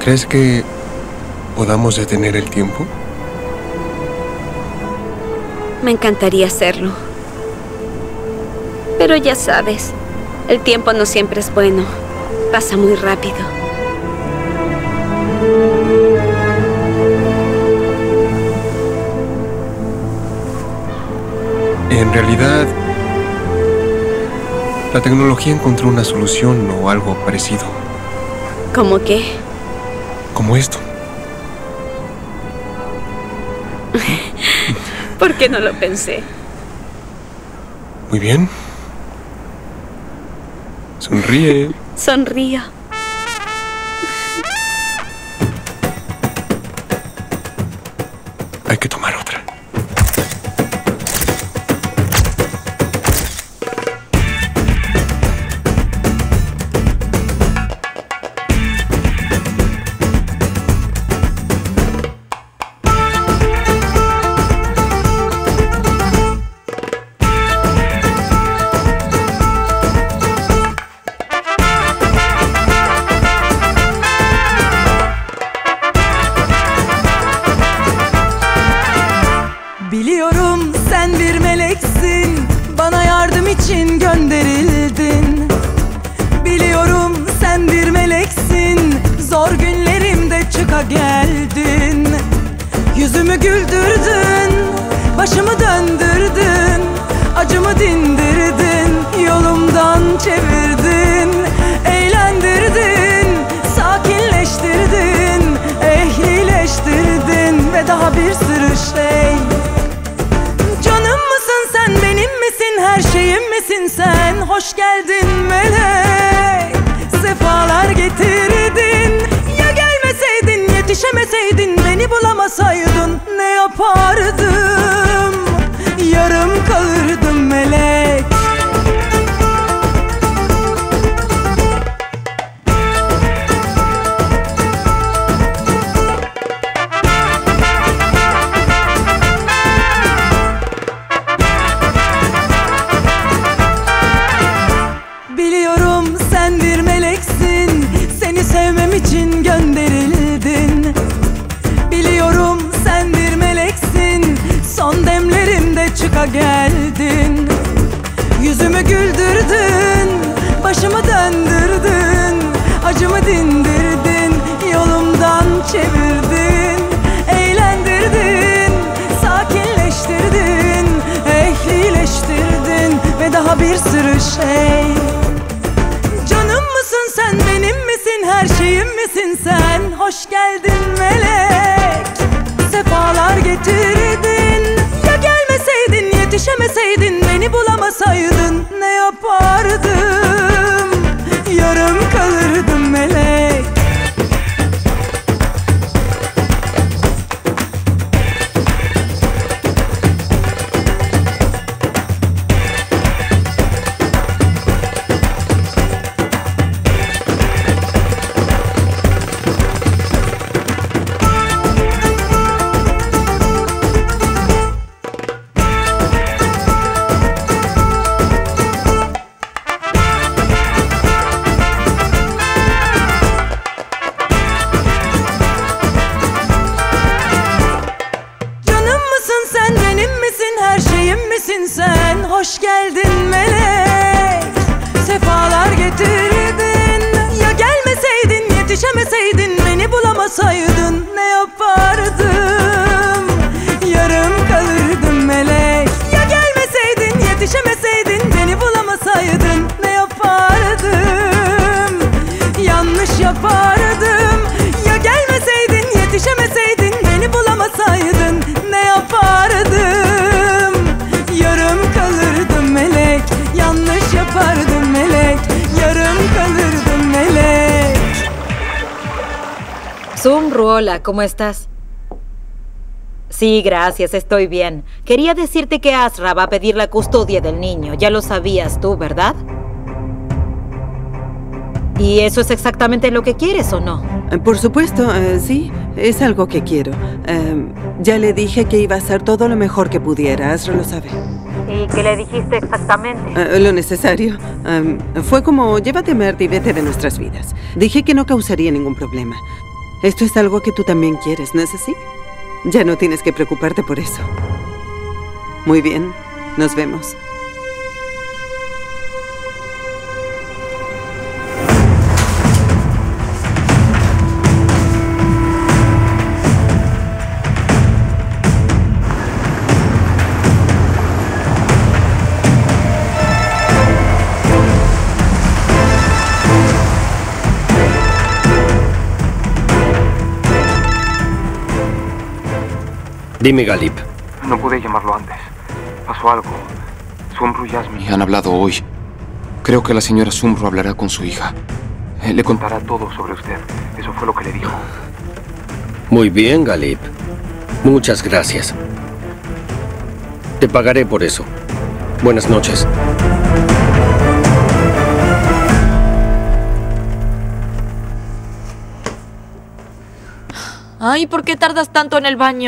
¿Crees que podamos detener el tiempo? Me encantaría hacerlo. Pero ya sabes, el tiempo no siempre es bueno. Pasa muy rápido. En realidad, la tecnología encontró una solución o algo parecido. ¿Cómo qué? Como esto. ¿Por qué no lo pensé? Muy bien. Sonríe. Sonrío. Hay que tomar otra. Biliyorum sen bir meleksin, bana yardım için gönderildin. Biliyorum sen bir meleksin, zor günlerimde çıka geldin. Yüzümü güldürdün, başımı döndürdün, acımı dindirdin, yolumdan çevirdin, eğlendirdin, sakinleştirdin, ehlileştirdin ve daha bir sürü şey. Canım mısın sen, benim misin, her şeyim misin sen? Hoş geldin melek, sefalar getirdin. Ya gelmeseydin, yetişemeseydin, beni bulamasaydın ne yapardım? Yarım kalırdım melek. Biliyorum sen bir meleksin, seni sevmem için gönderildin. Biliyorum sen bir meleksin, son demlerimde çıka geldin. Yüzümü güldürdün, başımı döndürdün, acımı dindirdin, yolumdan çevirdin, eğlendirdin, sakinleştirdin, ehlileştirdin ve daha bir sürü şey. Canım mısın sen, benim misin, her şeyim misin sen? Hoş geldin melek, sefalar getirdin. Ya gelmeseydin, yetişemeseydin, beni bulamasaydın ne yapardım? Yarım kalırdım melek. Sen hoş geldin melek, sefalar getirdin. Ya gelmeseydin, yetişemeseydin, beni bulamasaydın ne yapardım? Yarım kalırdım melek. Ya gelmeseydin, yetişemeseydin, beni bulamasaydın ne yapardım? Yanlış yapardım. Ya gelmeseydin, yetişemeseydin, beni bulamasaydın ne yapardım? Yarım kalırdım melek, yanlış yapardım melek, yarım kalırdım melek. Sumru, hola, ¿cómo estás? Sí, gracias, estoy bien. Quería decirte que Asra va a pedir la custodia del niño. Ya lo sabías tú, ¿verdad? ¿Y eso es exactamente lo que quieres o no? Por supuesto, sí, es algo que quiero. Ya le dije que iba a hacer todo lo mejor que pudiera, Asra lo sabe. ¿Y qué le dijiste exactamente? Lo necesario. Fue como, llévate a Mert y vete de nuestras vidas. Dije que no causaría ningún problema. Esto es algo que tú también quieres, ¿no es así? Ya no tienes que preocuparte por eso. Muy bien, nos vemos. Dime, Galip. No pude llamarlo antes. Pasó algo. Sumru y Yasmi han hablado hoy. Creo que la señora Sumru hablará con su hija. Le contará todo sobre usted. Eso fue lo que le dijo. Muy bien, Galip. Muchas gracias. Te pagaré por eso. Buenas noches. Ay, ¿por qué tardas tanto en el baño?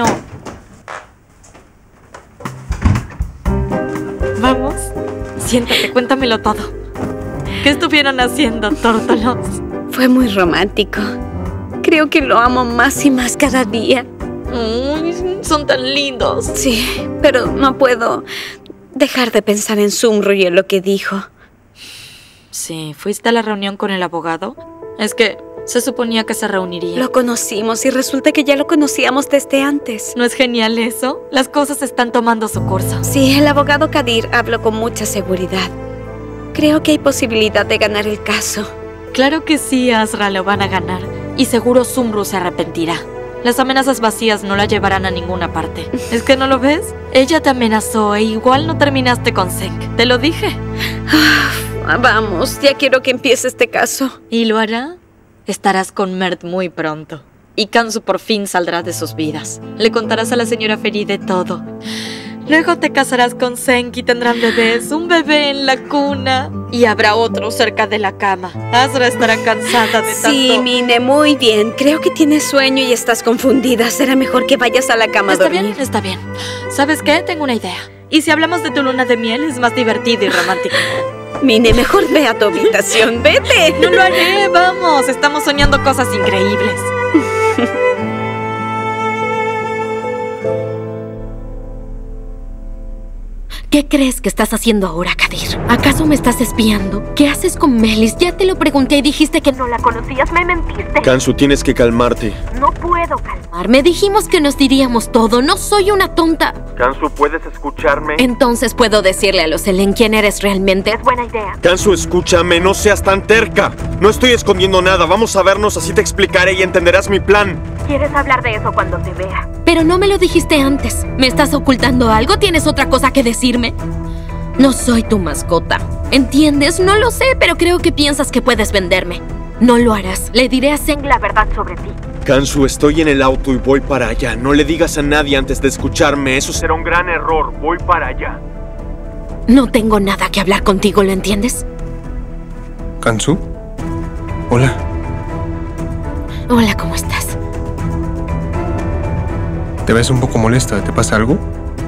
Vamos, siéntate, cuéntamelo todo. ¿Qué estuvieron haciendo, tórtolos? Fue muy romántico. Creo que lo amo más y más cada día. Son tan lindos. Sí, pero no puedo dejar de pensar en Sumru y en lo que dijo. Sí, ¿fuiste a la reunión con el abogado? Es que se suponía que se reuniría. Lo conocimos y resulta que ya lo conocíamos desde antes. ¿No es genial eso? Las cosas están tomando su curso. Sí, el abogado Kadir habló con mucha seguridad. Creo que hay posibilidad de ganar el caso. Claro que sí, Azra, lo van a ganar. Y seguro Sumru se arrepentirá. Las amenazas vacías no la llevarán a ninguna parte. ¿Es que no lo ves? Ella te amenazó e igual no terminaste con Senk. Te lo dije. Vamos, ya quiero que empiece este caso. ¿Y lo hará? Estarás con Mert muy pronto. Y Kansu por fin saldrá de sus vidas. Le contarás a la señora Feride todo. Luego te casarás con Senk y tendrán bebés, un bebé en la cuna. Y habrá otro cerca de la cama. Azra estará cansada de tanto... Sí, Mine, muy bien. Creo que tienes sueño y estás confundida. Será mejor que vayas a la cama a dormir. Está bien, está bien. ¿Sabes qué? Tengo una idea. ¿Y si hablamos de tu luna de miel? Es más divertido y romántico. Mine, mejor ve a tu habitación. ¡Vete! No lo haré, vamos. Estamos soñando cosas increíbles. ¿Qué crees que estás haciendo ahora, Kadir? ¿Acaso me estás espiando? ¿Qué haces con Melis? Ya te lo pregunté y dijiste que no la conocías. Me mentiste. Kansu, tienes que calmarte. No puedo calmarme. Dijimos que nos diríamos todo. No soy una tonta. Kansu, ¿puedes escucharme? Entonces puedo decirle a los Selen quién eres realmente. Es buena idea. Kansu, escúchame. No seas tan terca. No estoy escondiendo nada. Vamos a vernos, así te explicaré y entenderás mi plan. ¿Quieres hablar de eso cuando te vea? Pero no me lo dijiste antes. ¿Me estás ocultando algo? ¿Tienes otra cosa que decirme? No soy tu mascota. ¿Entiendes? No lo sé, pero creo que piensas que puedes venderme. No lo harás. Le diré a Senk la verdad sobre ti. Kansu, estoy en el auto y voy para allá. No le digas a nadie antes de escucharme. Eso será un gran error. Voy para allá. No tengo nada que hablar contigo, ¿lo entiendes? ¿Kansu? Hola. Hola, ¿cómo estás? Te ves un poco molesta. ¿Te pasa algo?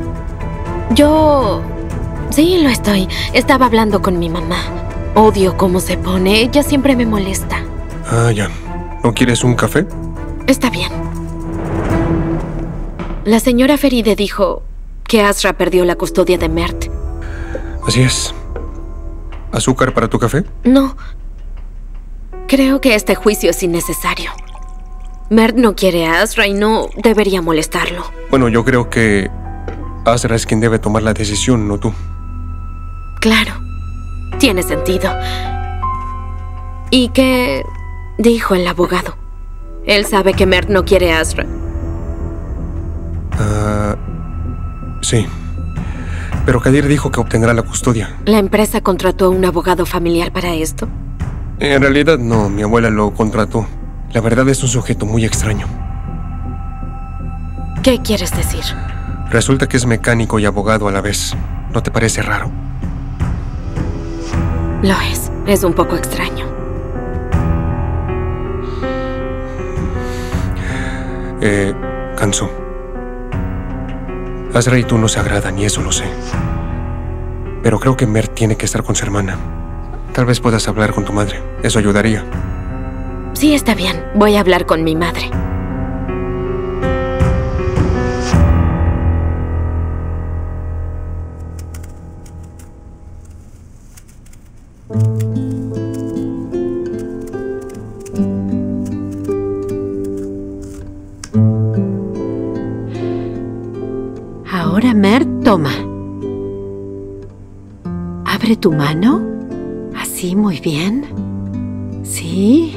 Yo... sí, lo estoy. Estaba hablando con mi mamá. Odio cómo se pone. Ella siempre me molesta. Ah, ya. ¿No quieres un café? Está bien. La señora Feride dijo que Azra perdió la custodia de Mert. Así es. ¿Azúcar para tu café? No. Creo que este juicio es innecesario. Mert no quiere a Azra y no debería molestarlo. Bueno, yo creo que Azra es quien debe tomar la decisión, no tú. Claro. Tiene sentido. ¿Y qué dijo el abogado? Él sabe que Mert no quiere a Azra. Sí. Pero Kadir dijo que obtendrá la custodia. ¿La empresa contrató a un abogado familiar para esto? En realidad no, mi abuela lo contrató. La verdad es un sujeto muy extraño. ¿Qué quieres decir? Resulta que es mecánico y abogado a la vez. ¿No te parece raro? Lo es. Es un poco extraño. Kansu. Azra y tú no se agradan y eso lo sé. Pero creo que Mert tiene que estar con su hermana. Tal vez puedas hablar con tu madre. Eso ayudaría. Sí, está bien. Voy a hablar con mi madre. Ahora, Mert, toma. Abre tu mano. Así, muy bien. Sí.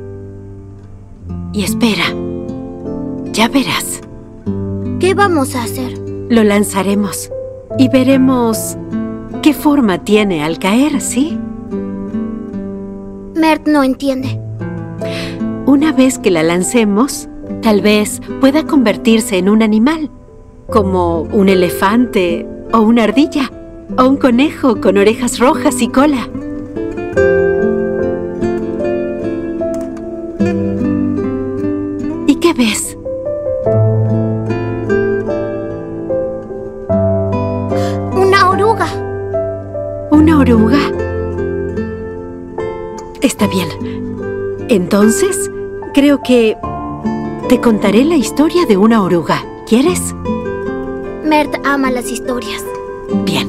Y espera. Ya verás. ¿Qué vamos a hacer? Lo lanzaremos y veremos qué forma tiene al caer, ¿sí? Mert no entiende. Una vez que la lancemos, tal vez pueda convertirse en un animal, como un elefante o una ardilla, o un conejo con orejas rojas y cola. ¿Y qué ves? Una oruga. ¿Una oruga? Está bien. Entonces, creo que te contaré la historia de una oruga. ¿Quieres? Mert ama las historias. Bien.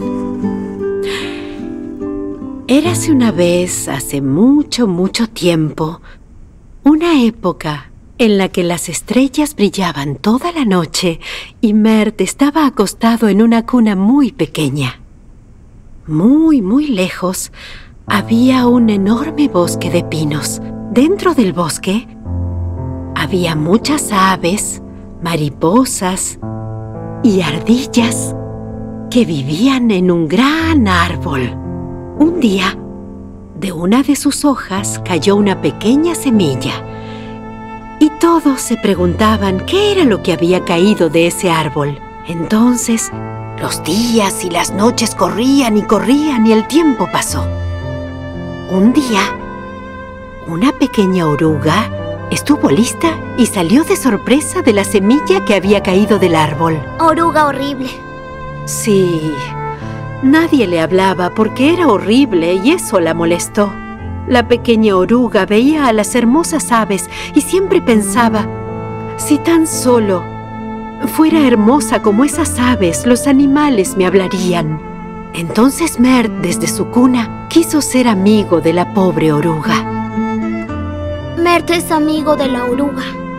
Érase una vez, hace mucho, mucho tiempo, una época en la que las estrellas brillaban toda la noche y Mert estaba acostado en una cuna muy pequeña. Muy, muy lejos, había un enorme bosque de pinos. Dentro del bosque había muchas aves, mariposas y ardillas que vivían en un gran árbol. Un día, de una de sus hojas cayó una pequeña semilla y todos se preguntaban qué era lo que había caído de ese árbol. Entonces, los días y las noches corrían y el tiempo pasó. Un día, una pequeña oruga estuvo lista y salió de sorpresa de la semilla que había caído del árbol. Oruga horrible. Sí, nadie le hablaba porque era horrible y eso la molestó. La pequeña oruga veía a las hermosas aves y siempre pensaba, si tan solo fuera hermosa como esas aves, los animales me hablarían. Entonces Mert, desde su cuna, quiso ser amigo de la pobre oruga. Mert es amigo de la oruga.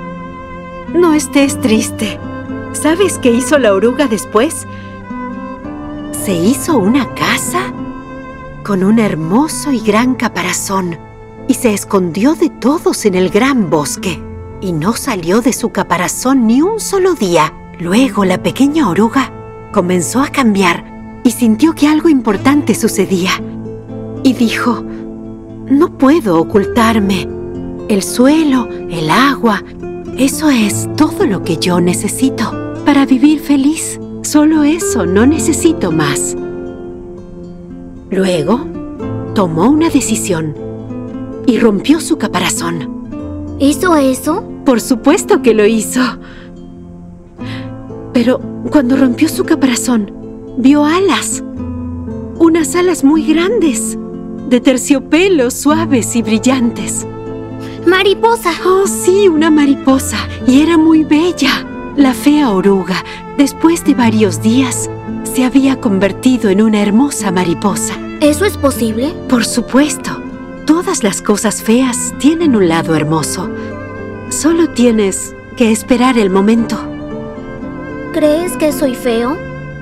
No estés triste. ¿Sabes qué hizo la oruga después? Se hizo una casa con un hermoso y gran caparazón y se escondió de todos en el gran bosque. Y no salió de su caparazón ni un solo día. Luego la pequeña oruga comenzó a cambiar y sintió que algo importante sucedía. Y dijo, no puedo ocultarme. El suelo, el agua, eso es todo lo que yo necesito para vivir feliz. Solo eso, no necesito más. Luego, tomó una decisión y rompió su caparazón. ¿Hizo eso? Por supuesto que lo hizo. Pero cuando rompió su caparazón, vio alas. Unas alas muy grandes, de terciopelo, suaves y brillantes. ¡Mariposa! Oh, sí, una mariposa. Y era muy bella. La fea oruga, después de varios días, se había convertido en una hermosa mariposa. ¿Eso es posible? Por supuesto. Todas las cosas feas tienen un lado hermoso. Solo tienes que esperar el momento. ¿Crees que soy feo?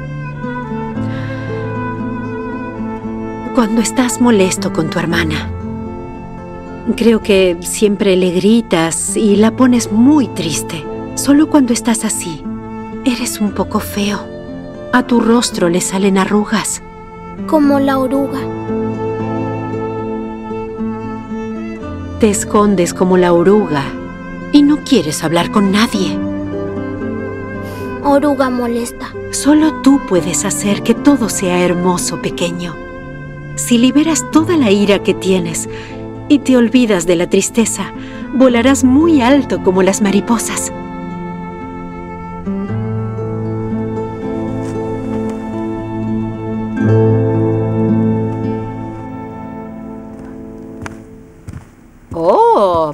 Cuando estás molesto con tu hermana, creo que siempre le gritas y la pones muy triste. Solo cuando estás así, eres un poco feo. A tu rostro le salen arrugas. Como la oruga. Te escondes como la oruga y no quieres hablar con nadie. Oruga molesta. Solo tú puedes hacer que todo sea hermoso, pequeño. Si liberas toda la ira que tienes y te olvidas de la tristeza, volarás muy alto como las mariposas.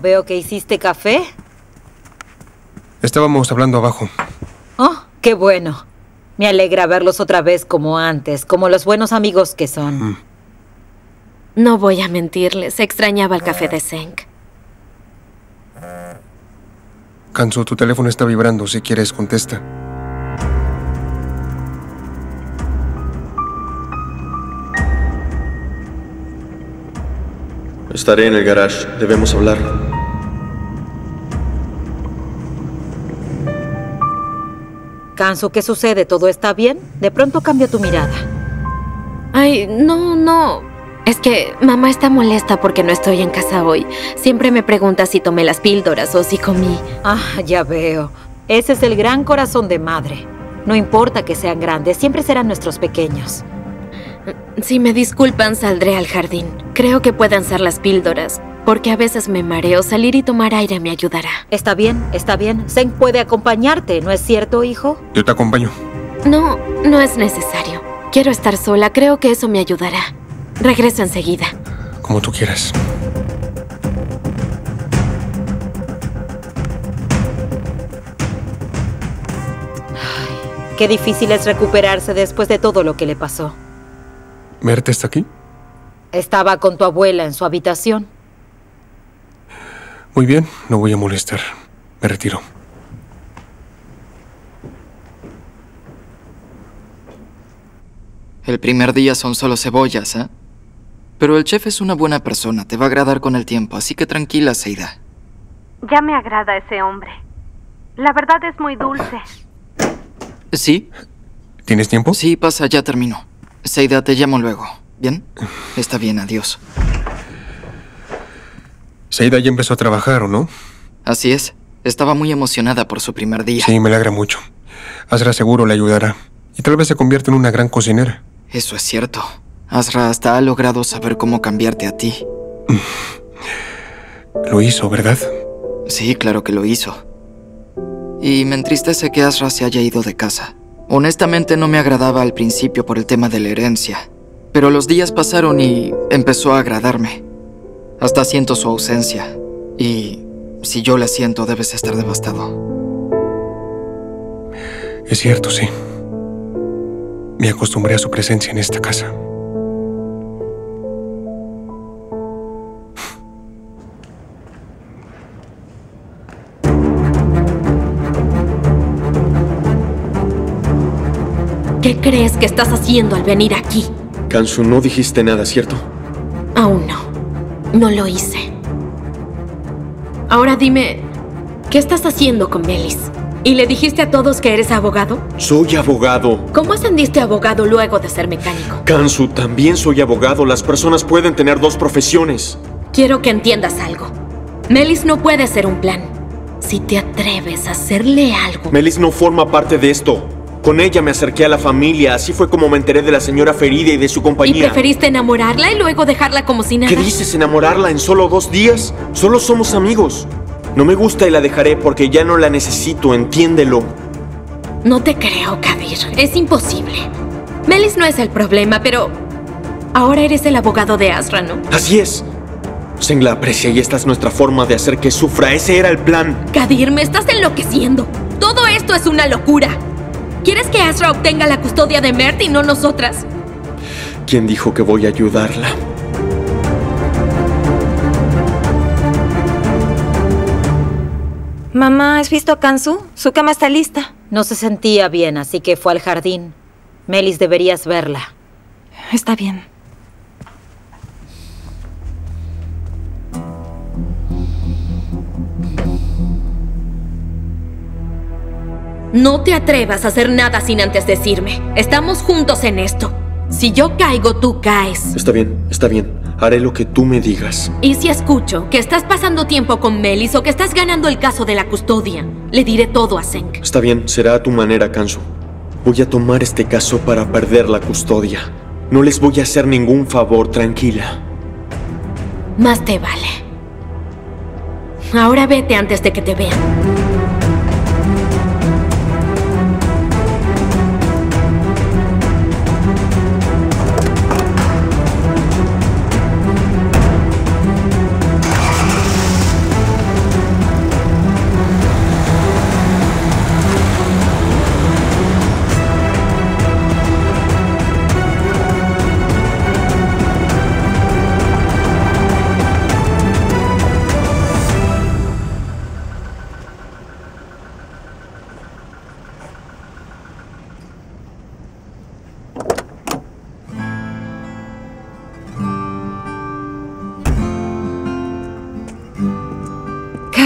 veo que hiciste café. Estábamos hablando abajo. Oh, qué bueno. Me alegra verlos otra vez como antes, como los buenos amigos que son. No voy a mentirles, extrañaba el café de Zeng. Kansu, tu teléfono está vibrando. Si quieres, contesta. Estaré en el garage. Debemos hablar. Kansu, ¿qué sucede? ¿Todo está bien? De pronto cambia tu mirada. Ay, no. Es que mamá está molesta porque no estoy en casa hoy. Siempre me pregunta si tomé las píldoras o si comí. Ah, ya veo. Ese es el gran corazón de madre. No importa que sean grandes, siempre serán nuestros pequeños. Si me disculpan, saldré al jardín. Creo que puedan ser las píldoras, porque a veces me mareo. Salir y tomar aire me ayudará. Está bien, está bien. Zeng puede acompañarte, ¿no es cierto, hijo? Yo te acompaño. No es necesario. Quiero estar sola, creo que eso me ayudará. Regreso enseguida. Como tú quieras. Ay, qué difícil es recuperarse después de todo lo que le pasó. ¿Mert está aquí? Estaba con tu abuela en su habitación. Muy bien, no voy a molestar. Me retiro. El primer día son solo cebollas, ¿eh? Pero el chef es una buena persona, te va a agradar con el tiempo, así que tranquila, Seida. Ya me agrada ese hombre. La verdad es muy dulce. ¿Sí? ¿Tienes tiempo? Sí, pasa, ya termino. Seida, te llamo luego. ¿Bien? Está bien, adiós. Seida ya empezó a trabajar, ¿o no? Así es. Estaba muy emocionada por su primer día. Sí, me alegra mucho. Azra seguro le ayudará. Y tal vez se convierta en una gran cocinera. Eso es cierto. Azra hasta ha logrado saber cómo cambiarte a ti. Lo hizo, ¿verdad? Sí, claro que lo hizo. Y me entristece que Azra se haya ido de casa. Honestamente no me agradaba al principio por el tema de la herencia. Pero los días pasaron y empezó a agradarme. Hasta siento su ausencia. Y si yo la siento, debes estar devastado. Es cierto, sí. Me acostumbré a su presencia en esta casa. ¿Qué crees que estás haciendo al venir aquí? Kansu, no dijiste nada, ¿cierto? Aún no. No lo hice. Ahora dime, ¿qué estás haciendo con Melis? ¿Y le dijiste a todos que eres abogado? Soy abogado. ¿Cómo ascendiste a abogado luego de ser mecánico? Kansu, también soy abogado. Las personas pueden tener dos profesiones. Quiero que entiendas algo. Melis no puede ser un plan. Si te atreves a hacerle algo... Melis no forma parte de esto. Con ella me acerqué a la familia. Así fue como me enteré de la señora Feride y de su compañía. ¿Y preferiste enamorarla y luego dejarla como si nada? ¿Qué dices, enamorarla en solo 2 días? Solo somos amigos. No me gusta y la dejaré porque ya no la necesito, entiéndelo. No te creo, Kadir. Es imposible. Melis no es el problema, pero... ahora eres el abogado de Azra, ¿no? Así es. Zeng la aprecia y esta es nuestra forma de hacer que sufra. Ese era el plan. Kadir, me estás enloqueciendo. Todo esto es una locura. ¿Quieres que Azra obtenga la custodia de Mert y no nosotras? ¿Quién dijo que voy a ayudarla? Mamá, ¿has visto a Kansu? Su cama está lista. No se sentía bien, así que fue al jardín. Melis, deberías verla. Está bien. No te atrevas a hacer nada sin antes decirme. Estamos juntos en esto. Si yo caigo, tú caes. Está bien, está bien. Haré lo que tú me digas. Y si escucho que estás pasando tiempo con Melis o que estás ganando el caso de la custodia, le diré todo a Zeng. Está bien, será a tu manera, Kansu. Voy a tomar este caso para perder la custodia. No les voy a hacer ningún favor, tranquila. Más te vale. Ahora vete antes de que te vean.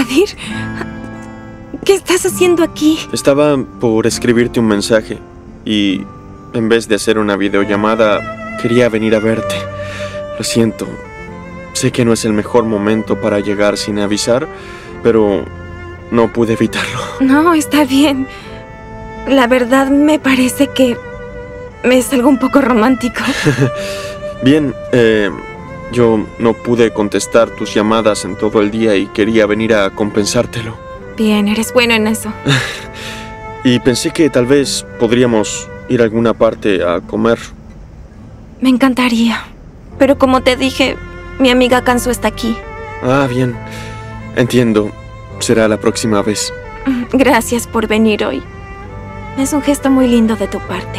Kadir, ¿qué estás haciendo aquí? Estaba por escribirte un mensaje y en vez de hacer una videollamada, quería venir a verte. Lo siento. Sé que no es el mejor momento para llegar sin avisar, pero no pude evitarlo. No, está bien. La verdad me parece que es algo un poco romántico. Bien, yo no pude contestar tus llamadas en todo el día y quería venir a compensártelo. Bien, eres bueno en eso. Y pensé que tal vez podríamos ir a alguna parte a comer. Me encantaría. Pero como te dije, mi amiga Kansu está aquí. Ah, bien. Entiendo. Será la próxima vez. Gracias por venir hoy. Es un gesto muy lindo de tu parte.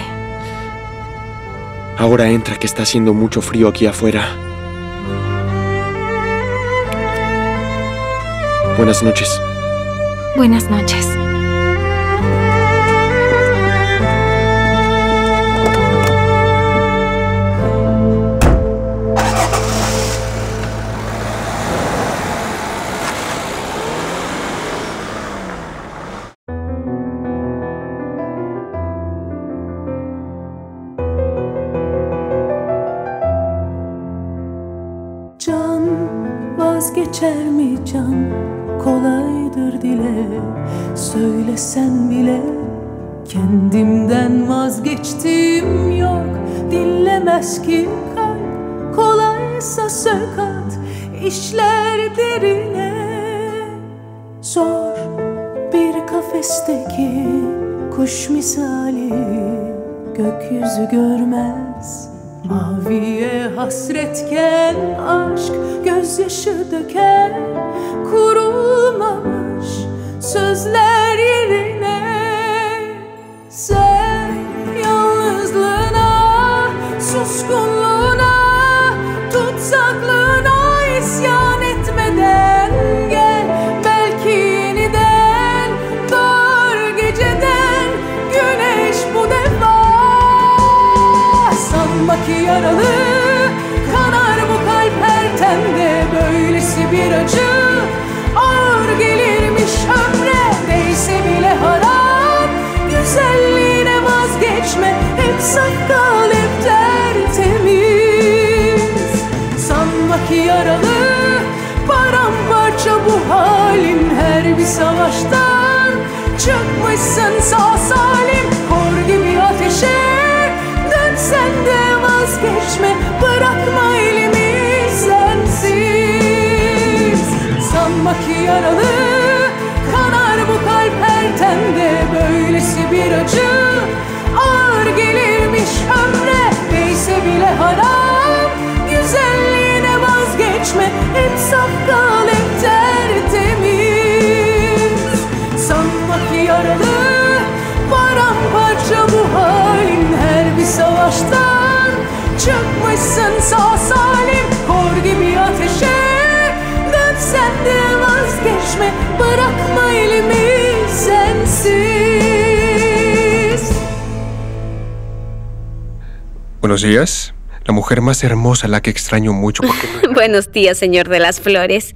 Ahora entra, que está haciendo mucho frío aquí afuera. Buenas noches. Buenas noches. Vazgeçer mi can? Kolaydır dile. Söylesen bile kendimden vazgeçtiğim yok. Dinlemez ki kalp, kolaysa sökat, işler derine. Zor bir kafesteki kuş misali, gökyüzü görmez. Maviye hasretken aşk gözyaşı döker. Kurulmamış sözler yerine. Sen yalnızlığına, suskunluğuna, tutsaklığına isyan etmeden gel. Belki yeniden doğar geceden güneş bu defa. Sanma ki yaralı kanar bu kalp her tende. Böylesi bir acı ağır gelirmiş ömre. Değse bile harap, güzelliğine vazgeçme. Hep saf kal, hep tertemiz. Sanma ki yaralı paramparça bu halin. Her bir savaştan çıkmışsın sağ salim. Kor gibi ateşe dönsen de vazgeçme. Bırakma elimi sensiz. Sanma ki yaralı kanar bu kalp her tende. Böylesi bir acı ağır gelirmiş ömre. Değse bile harap, güzelliğine vazgeçme. Hep saf kal, hep tertemiz. Sanma ki yaralı paramparça bu halin. Her bir savaştan çıkmışsın sağ salim. Kor gibi ateşe dönsen de vazgeçme. Bırakma elimi sensiz. Buenos días. La mujer más hermosa, la que extraño mucho porque... Buenos días, señor de las flores.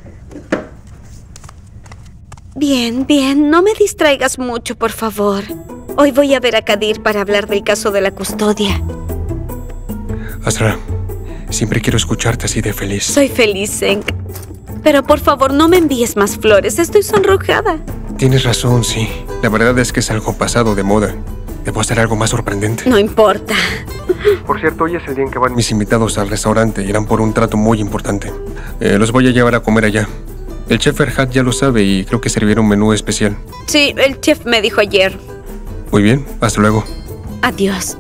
Bien, bien. No me distraigas mucho, por favor. Hoy voy a ver a Kadir para hablar del caso de la custodia. Azra, siempre quiero escucharte así de feliz. Soy feliz, Senk. Pero por favor, no me envíes más flores. Estoy sonrojada. Tienes razón, sí. La verdad es que es algo pasado de moda. Debo hacer algo más sorprendente. No importa. Por cierto, hoy es el día en que van mis invitados al restaurante. Irán por un trato muy importante. Los voy a llevar a comer allá. El chef Ferhat ya lo sabe y creo que servirá un menú especial. Sí, el chef me dijo ayer. Muy bien, hasta luego. Adiós.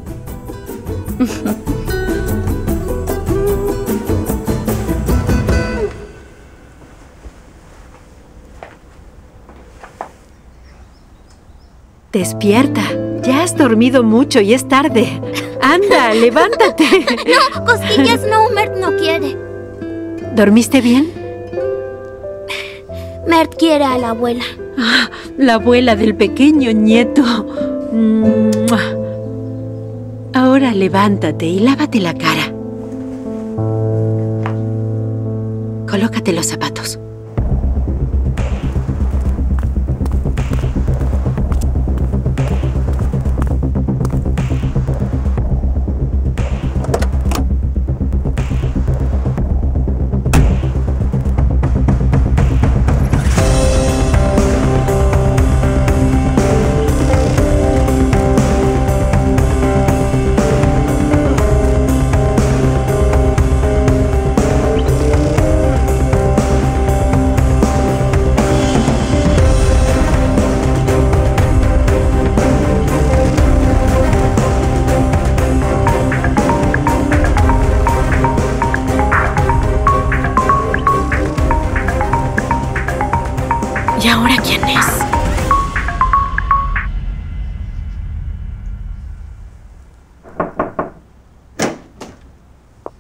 Despierta. Ya has dormido mucho y es tarde. Anda, levántate. No, cosquillas no, Mert no quiere. ¿Dormiste bien? Mert quiere a la abuela. Ah, la abuela del pequeño nieto. Ahora levántate y lávate la cara. Colócate los zapatos.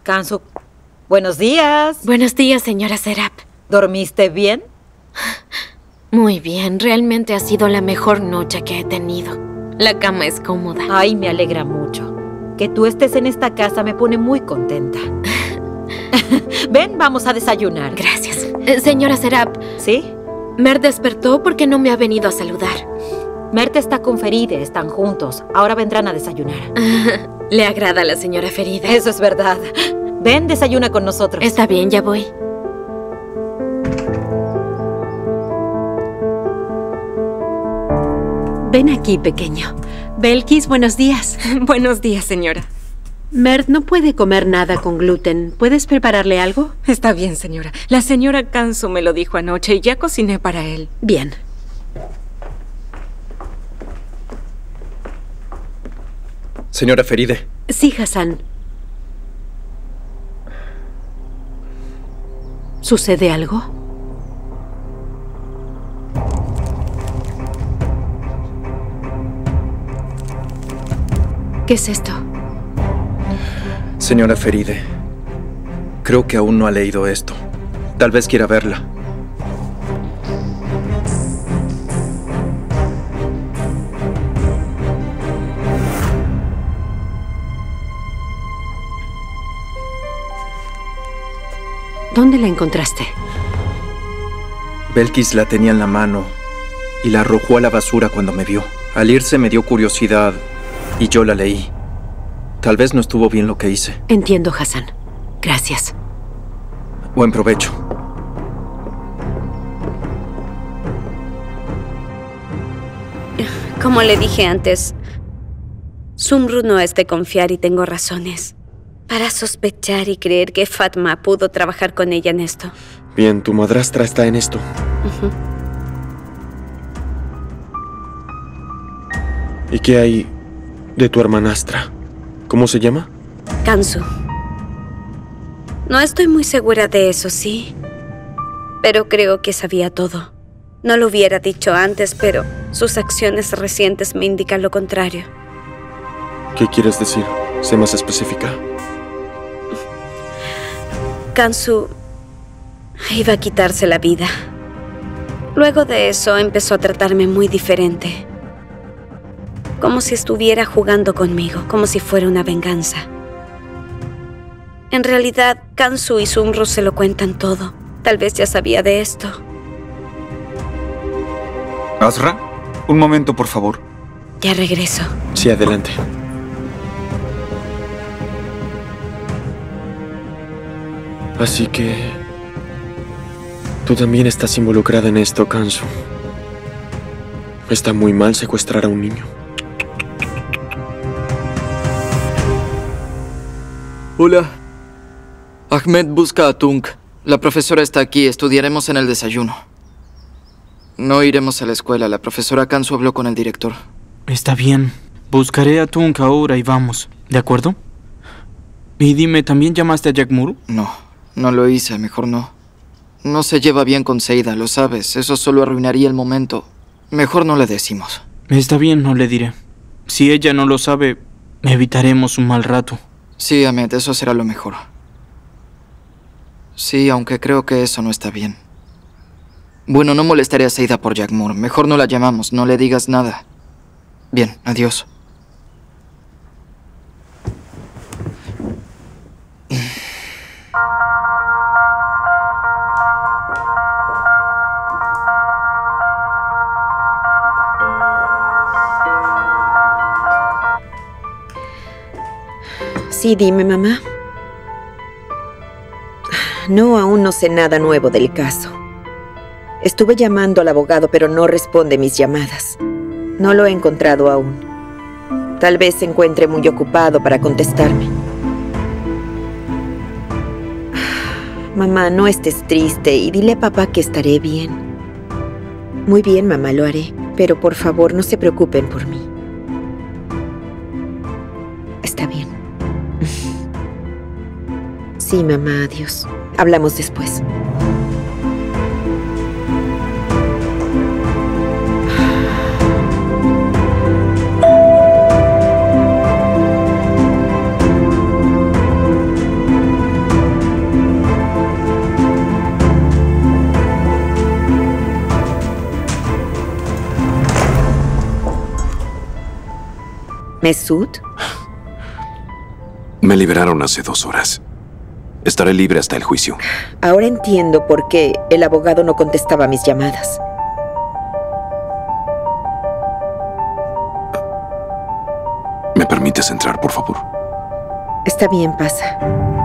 Kansu, buenos días. Buenos días, señora Serap. ¿Dormiste bien? Muy bien, realmente ha sido la mejor noche que he tenido. La cama es cómoda. Ay, me alegra mucho. Que tú estés en esta casa me pone muy contenta. Ven, vamos a desayunar. Gracias. Señora Serap. ¿Sí? Mert despertó porque no me ha venido a saludar. Mert está con Feride, están juntos. Ahora vendrán a desayunar. Le agrada a la señora Feride. Eso es verdad. Ven, desayuna con nosotros. Está bien, ya voy. Ven aquí, pequeño. Belkis, buenos días. Buenos días, señora. Mert no puede comer nada con gluten. ¿Puedes prepararle algo? Está bien, señora. La señora Kansu me lo dijo anoche y ya cociné para él. Bien. Señora Feride. Sí, Hassan. ¿Sucede algo? ¿Qué es esto? Señora Feride, creo que aún no ha leído esto. Tal vez quiera verla. ¿Dónde la encontraste? Belkis la tenía en la mano y la arrojó a la basura cuando me vio. Al irse me dio curiosidad y yo la leí. Tal vez no estuvo bien lo que hice. Entiendo, Hassan. Gracias. Buen provecho. Como le dije antes, Sumru no es de confiar y tengo razones para sospechar y creer que Fatma pudo trabajar con ella en esto. Bien, tu madrastra está en esto. ¿Y qué hay de tu hermanastra? ¿Cómo se llama? Kansu. No estoy muy segura de eso, sí. Pero creo que sabía todo. No lo hubiera dicho antes, pero sus acciones recientes me indican lo contrario. ¿Qué quieres decir? Sé más específica. Kansu iba a quitarse la vida. Luego de eso empezó a tratarme muy diferente. Como si estuviera jugando conmigo, como si fuera una venganza. En realidad, Kansu y Sumru se lo cuentan todo. Tal vez ya sabía de esto. Azra, un momento, por favor. Ya regreso. Sí, adelante. Así que... tú también estás involucrada en esto, Kansu. Está muy mal secuestrar a un niño. Hola. Ahmed busca a Tunk. La profesora está aquí. Estudiaremos en el desayuno. No iremos a la escuela. La profesora Kansu habló con el director. Está bien. Buscaré a Tunk ahora y vamos. ¿De acuerdo? Y dime, ¿también llamaste a Jack Moore? No lo hice. Mejor no. No se lleva bien con Seida, lo sabes. Eso solo arruinaría el momento. Mejor no le decimos. Está bien, no le diré. Si ella no lo sabe, evitaremos un mal rato. Sí, Ahmed, eso será lo mejor. Sí, aunque creo que eso no está bien. Bueno, no molestaré a Seida por Jack Moore. Mejor no la llamamos, no le digas nada. Bien, adiós. Sí, dime, mamá. No, aún no sé nada nuevo del caso. Estuve llamando al abogado, pero no responde mis llamadas. No lo he encontrado aún. Tal vez se encuentre muy ocupado para contestarme. Mamá, no estés triste y dile a papá que estaré bien. Muy bien, mamá, lo haré. Pero por favor, no se preocupen por mí. Está bien. Sí, mamá, adiós. Hablamos después. ¿Mesud? Me liberaron hace 2 horas. Estaré libre hasta el juicio. Ahora entiendo por qué el abogado no contestaba mis llamadas. ¿Me permites entrar, por favor? Está bien, pasa.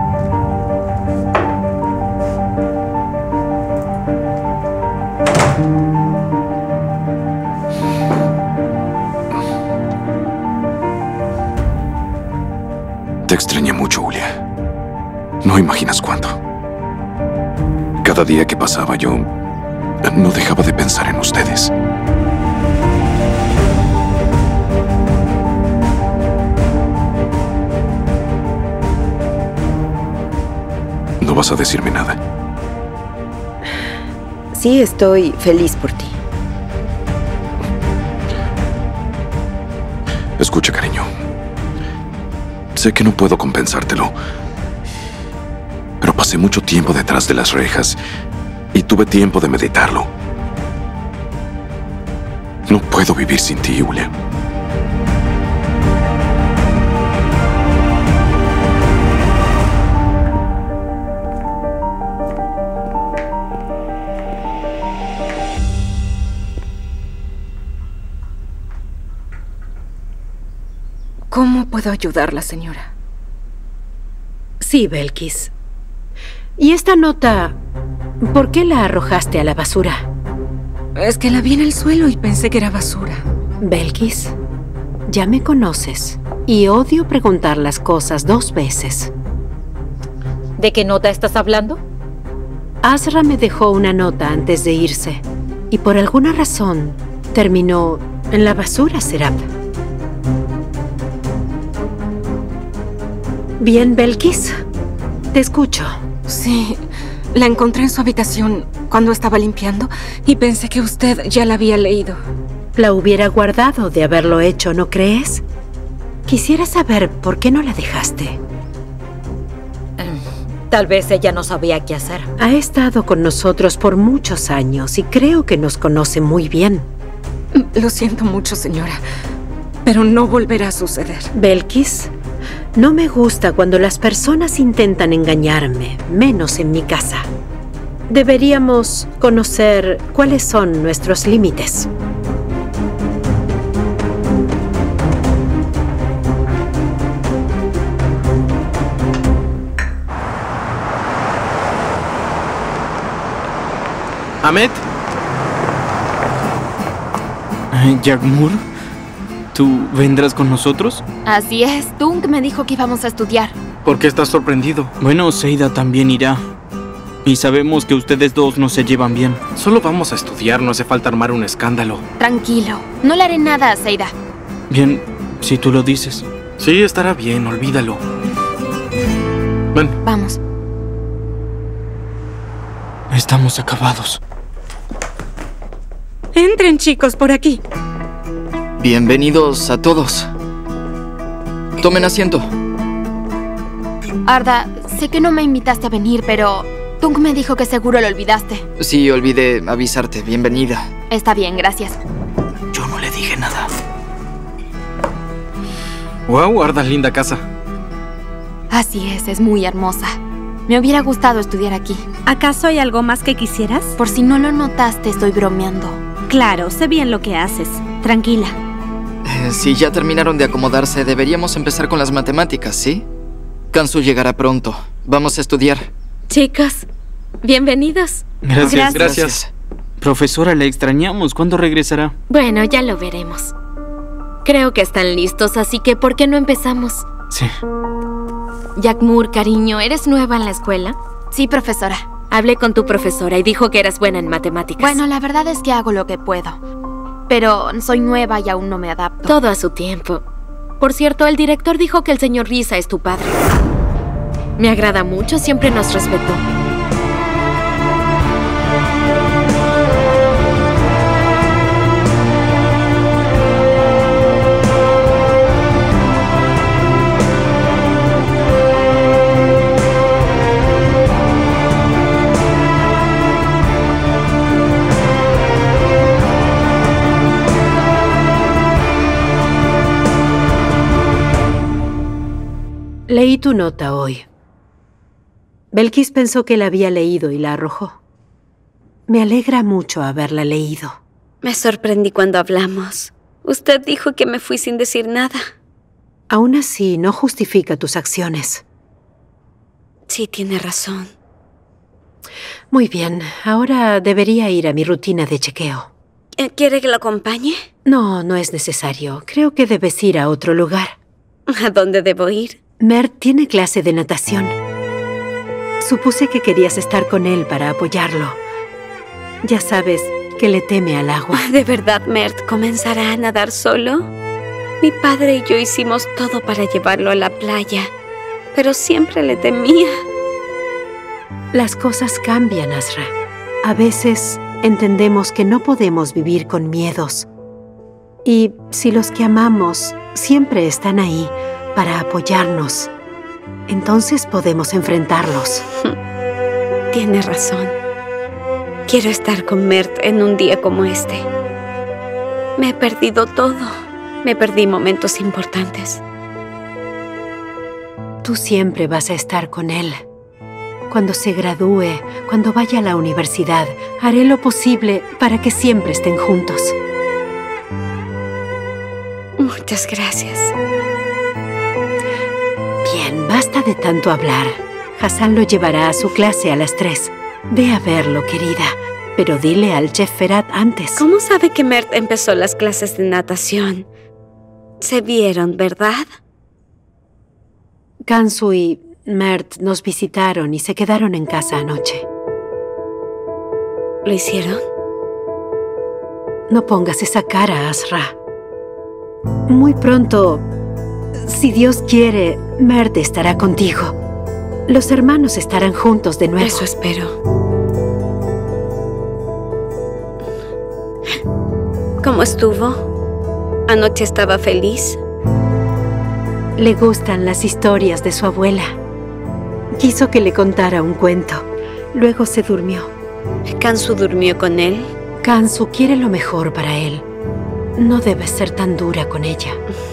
Te extrañé mucho, Julia. No imaginas cuánto. Cada día que pasaba yo no dejaba de pensar en ustedes. ¿No vas a decirme nada? Sí, estoy feliz por ti. Escucha, cariño. Sé que no puedo compensártelo, pero pasé mucho tiempo detrás de las rejas y tuve tiempo de meditarlo. No puedo vivir sin ti, Julia. ¿Cómo puedo ayudarla, señora? Sí, Belkis. ¿Y esta nota, por qué la arrojaste a la basura? Es que la vi en el suelo y pensé que era basura. Belkis, ya me conoces y odio preguntar las cosas 2 veces. ¿De qué nota estás hablando? Azra me dejó una nota antes de irse y por alguna razón terminó en la basura, Serap. Bien, Belkis, te escucho. Sí, la encontré en su habitación cuando estaba limpiando y pensé que usted ya la había leído. La hubiera guardado de haberlo hecho, ¿no crees? Quisiera saber por qué no la dejaste. Tal vez ella no sabía qué hacer. Ha estado con nosotros por muchos años y creo que nos conoce muy bien. Lo siento mucho, señora, pero no volverá a suceder. Belkis, no me gusta cuando las personas intentan engañarme, menos en mi casa. Deberíamos conocer cuáles son nuestros límites. ¿Ahmed? ¿Yagmur? ¿Tú vendrás con nosotros? Así es, Tung me dijo que íbamos a estudiar. ¿Por qué estás sorprendido? Bueno, Seida también irá. Y sabemos que ustedes dos no se llevan bien. Solo vamos a estudiar, no hace falta armar un escándalo. Tranquilo, no le haré nada a Seida. Bien, si tú lo dices. Sí, estará bien, olvídalo. Ven. Vamos. Estamos acabados. Entren, chicos, por aquí. Bienvenidos a todos. Tomen asiento. Arda, sé que no me invitaste a venir, pero Tung me dijo que seguro lo olvidaste. Sí, olvidé avisarte. Bienvenida. Está bien, gracias. Yo no le dije nada. Wow, Arda, linda casa. Así es muy hermosa. Me hubiera gustado estudiar aquí. ¿Acaso hay algo más que quisieras? Por si no lo notaste, estoy bromeando. Claro, sé bien lo que haces. Tranquila. Si ya terminaron de acomodarse, deberíamos empezar con las matemáticas, ¿sí? Kansu llegará pronto. Vamos a estudiar. Chicos, bienvenidos. Gracias. Profesora, la extrañamos. ¿Cuándo regresará? Bueno, ya lo veremos. Creo que están listos, así que ¿por qué no empezamos? Sí. Yagmur, cariño, ¿eres nueva en la escuela? Sí, profesora. Hablé con tu profesora y dijo que eras buena en matemáticas. Bueno, la verdad es que hago lo que puedo. Pero soy nueva y aún no me adapto. Todo a su tiempo. Por cierto, el director dijo que el señor Risa es tu padre. Me agrada mucho, siempre nos respetó. Leí tu nota hoy. Belkis pensó que la había leído y la arrojó. Me alegra mucho haberla leído. Me sorprendí cuando hablamos. Usted dijo que me fui sin decir nada. Aún así, no justifica tus acciones. Sí, tiene razón. Muy bien, ahora debería ir a mi rutina de chequeo. ¿Quiere que lo acompañe? No, no es necesario. Creo que debes ir a otro lugar. ¿A dónde debo ir? Mert tiene clase de natación. Supuse que querías estar con él para apoyarlo. Ya sabes que le teme al agua. ¿De verdad Mert comenzará a nadar solo? Mi padre y yo hicimos todo para llevarlo a la playa, pero siempre le temía. Las cosas cambian, Azra. A veces entendemos que no podemos vivir con miedos. Y si los que amamos siempre están ahí para apoyarnos, entonces podemos enfrentarlos. Tiene razón. Quiero estar con Mert en un día como este. Me he perdido todo. Me perdí momentos importantes. Tú siempre vas a estar con él. Cuando se gradúe, cuando vaya a la universidad, haré lo posible para que siempre estén juntos. Muchas gracias. Bien, basta de tanto hablar. Hassan lo llevará a su clase a las 3. Ve a verlo, querida. Pero dile al chef Ferhat antes. ¿Cómo sabe que Mert empezó las clases de natación? Se vieron, ¿verdad? Kansu y Mert nos visitaron y se quedaron en casa anoche. ¿Lo hicieron? No pongas esa cara, Azra. Muy pronto, si Dios quiere, Mert estará contigo. Los hermanos estarán juntos de nuevo. Eso espero. ¿Cómo estuvo? ¿Anoche estaba feliz? Le gustan las historias de su abuela. Quiso que le contara un cuento. Luego se durmió. ¿Kansu durmió con él? Kansu quiere lo mejor para él. No debes ser tan dura con ella.